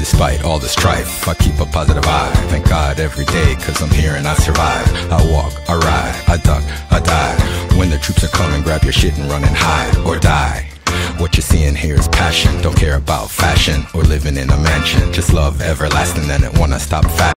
despite all the strife, I keep a positive eye. Thank God every day, cause I'm here and I survive. I walk, I ride, I duck, I dive. When the troops are coming, grab your shit and run and hide or die. What you're seeing here is passion. Don't care about fashion or living in a mansion. Just love everlasting and it wanna stop fast.